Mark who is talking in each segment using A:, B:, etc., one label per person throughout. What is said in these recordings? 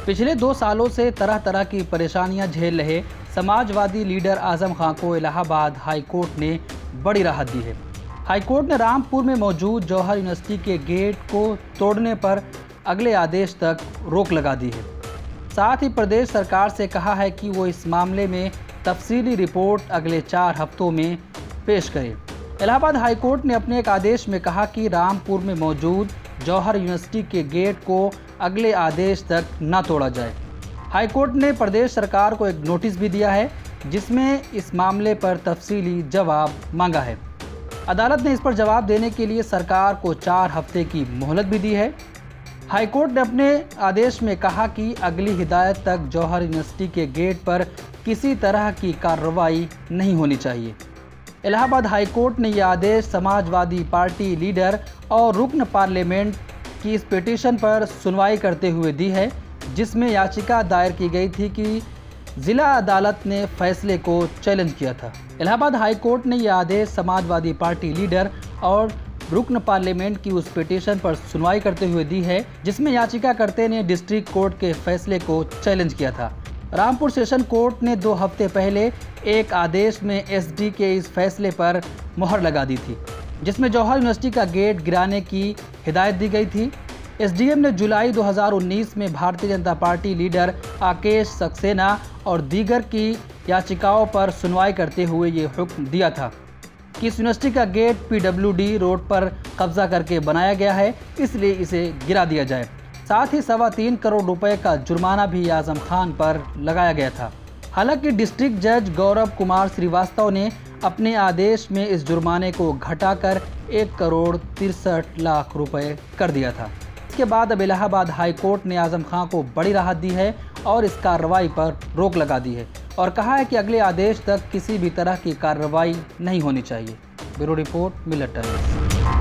A: पिछले 2 सालों से तरह तरह की परेशानियां झेल रहे समाजवादी लीडर आजम खां को इलाहाबाद हाई कोर्ट ने बड़ी राहत दी है। हाई कोर्ट ने रामपुर में मौजूद जौहर यूनिवर्सिटी के गेट को तोड़ने पर अगले आदेश तक रोक लगा दी है। साथ ही प्रदेश सरकार से कहा है कि वो इस मामले में तफसीली रिपोर्ट अगले 4 हफ्तों में पेश करे। इलाहाबाद हाई कोर्ट ने अपने एक आदेश में कहा कि रामपुर में मौजूद जौहर यूनिवर्सिटी के गेट को अगले आदेश तक न तोड़ा जाए। हाई कोर्ट ने प्रदेश सरकार को एक नोटिस भी दिया है जिसमें इस मामले पर तफसीली जवाब मांगा है। अदालत ने इस पर जवाब देने के लिए सरकार को 4 हफ्ते की मोहलत भी दी है। हाई कोर्ट ने अपने आदेश में कहा कि अगली हिदायत तक जौहर यूनिवर्सिटी के गेट पर किसी तरह की कार्रवाई नहीं होनी चाहिए। इलाहाबाद हाई कोर्ट ने यह आदेश समाजवादी पार्टी लीडर और रुकन पार्लियामेंट की इस पिटीशन पर सुनवाई करते हुए दी है, जिसमें याचिका दायर की गई थी कि जिला अदालत ने फैसले को चैलेंज किया था। इलाहाबाद हाई कोर्ट ने यह आदेश समाजवादी पार्टी लीडर और रुकन पार्लियामेंट की उस पिटीशन पर सुनवाई करते हुए दी है, जिसमें याचिकाकर्ता ने डिस्ट्रिक्ट कोर्ट के फैसले को चैलेंज किया था। रामपुर सेशन कोर्ट ने 2 हफ्ते पहले एक आदेश में एसडी के इस फैसले पर मुहर लगा दी थी, जिसमें जौहर यूनिवर्सिटी का गेट गिराने की हिदायत दी गई थी। एसडीएम ने जुलाई 2019 में भारतीय जनता पार्टी लीडर आकेश सक्सेना और दीगर की याचिकाओं पर सुनवाई करते हुए ये हुक्म दिया था कि इस यूनिवर्सिटी का गेट पीडब्ल्यूडी रोड पर कब्जा करके बनाया गया है, इसलिए इसे गिरा दिया जाए। साथ ही 3.25 करोड़ रुपए का जुर्माना भी आजम खान पर लगाया गया था। हालांकि डिस्ट्रिक्ट जज गौरव कुमार श्रीवास्तव ने अपने आदेश में इस जुर्माने को घटाकर 1 करोड़ 63 लाख रुपए कर दिया था। इसके बाद अब इलाहाबाद हाई कोर्ट ने आजम खान को बड़ी राहत दी है और इस कार्रवाई पर रोक लगा दी है और कहा है कि अगले आदेश तक किसी भी तरह की कार्रवाई नहीं होनी चाहिए। Bureau report, Millat Times.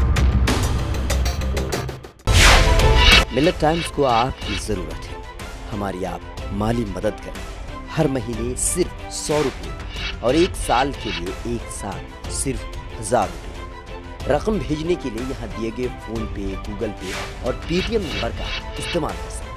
B: Millat Times को आपकी जरूरत है, हमारी आप माली मदद करें। हर महीने सिर्फ 100 रुपये और 1 साल के लिए एक साथ सिर्फ 1000 रुपये। रकम भेजने के लिए यहाँ दिए गए फोन पे, गूगल पे और पेटीएम नंबर का इस्तेमाल कर सकते हैं।